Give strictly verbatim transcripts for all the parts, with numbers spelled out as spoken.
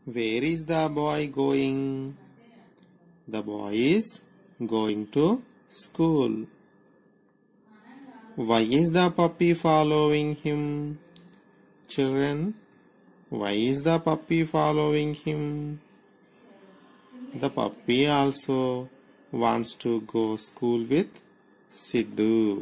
Where is the boy going? The boy is going to school. Why is the puppy following him? Children, why is the puppy following him? The puppy also wants to go school with Sidhu.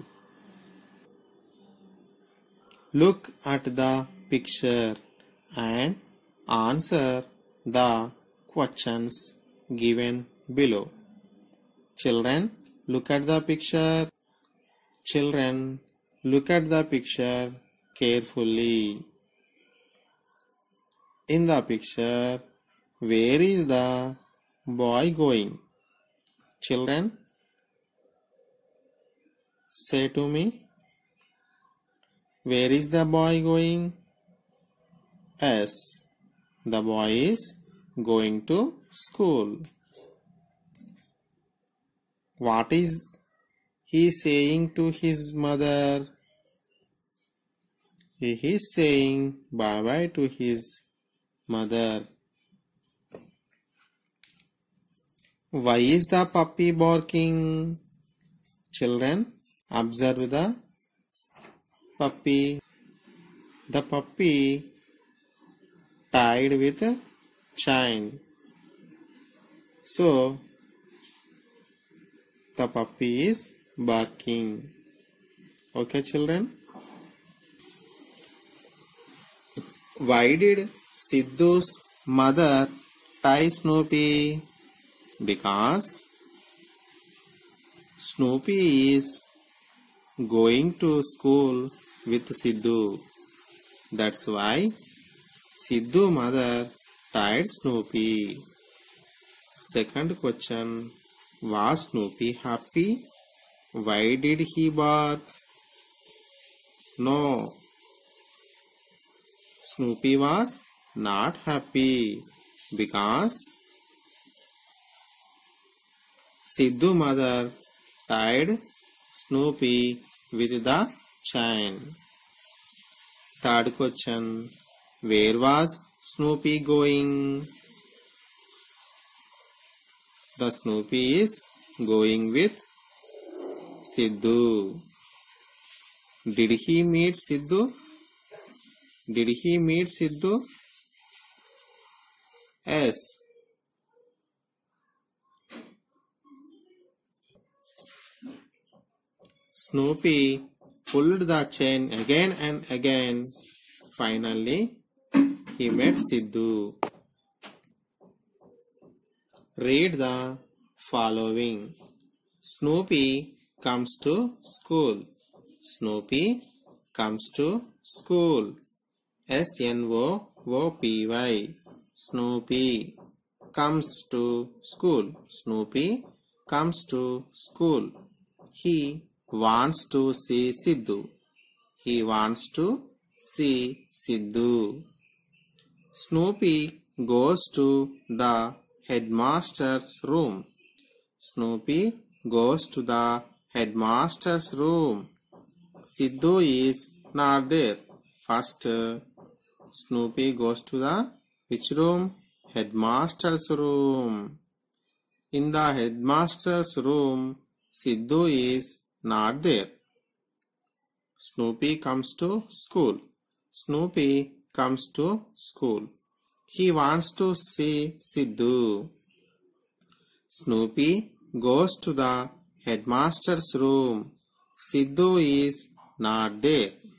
Look at the picture and answer the questions given below. Children, look at the picture. Children, look at the picture carefully. In the picture, where is the boy going? Children, say to me, where is the boy going? Yes, the boy is going to school. What is he saying to his mother? He is saying bye-bye to his mother. Why is the puppy barking? Children, observe the puppy. The puppy tied with a chain. So, the puppy is barking. Okay, children? Why did Sidhu's mother tie Snoopy? Because Snoopy is going to school with Sidhu. That's why Sidhu's mother tied Snoopy. Second question. Was Snoopy happy? Why did he bark? No. Snoopy was not happy because Sidhu's mother tied Snoopy with the chain. Third question. Where was Snoopy going? The Snoopy is going with Sidhu. Did he meet Sidhu? Did he meet Sidhu? Yes. Snoopy pulled the chain again and again. Finally, he met Sidhu. Read the following. Snoopy comes to school. Snoopy comes to school. S N O O P Y. Snoopy comes to school. Snoopy comes to school. He wants to see Sidhu. He wants to see Sidhu. Snoopy goes to the headmaster's room. Snoopy goes to the headmaster's room. Sidhu is not there. First, Snoopy goes to the which room? Headmaster's room. In the headmaster's room, Sidhu is not there. Snoopy comes to school. Snoopy comes to school. He wants to see Sidhu. Snoopy goes to the headmaster's room. Sidhu is not there.